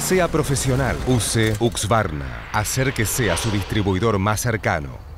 Sea profesional. Use Husqvarna. Hacer que sea su distribuidor más cercano.